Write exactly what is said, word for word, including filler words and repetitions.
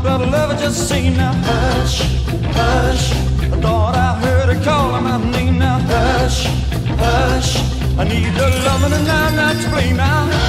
but I love her just seen now. Hush, hush, I thought I heard her calling my name now. Hush, hush, I need her loving and I'm not to blame now.